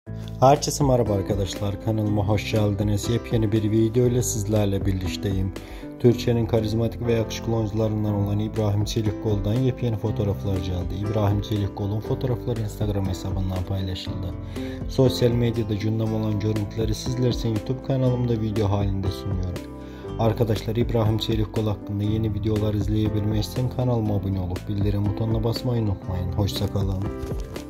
Herkese merhaba arkadaşlar, kanalıma hoş geldiniz. Yepyeni bir video ile sizlerle birlikteyim. Türkiye'nin karizmatik ve yakışıklı oyuncularından olan İbrahim Çelikkol'dan yepyeni fotoğraflar geldi. İbrahim Çelikkol'un fotoğrafları Instagram hesabından paylaşıldı. Sosyal medyada gündem olan görüntüleri sizler için YouTube kanalımda video halinde sunuyorum. Arkadaşlar, İbrahim Çelikkol hakkında yeni videolar izleyebilmek için kanalıma abone olup bildirim butonuna basmayı unutmayın. Hoşça kalın.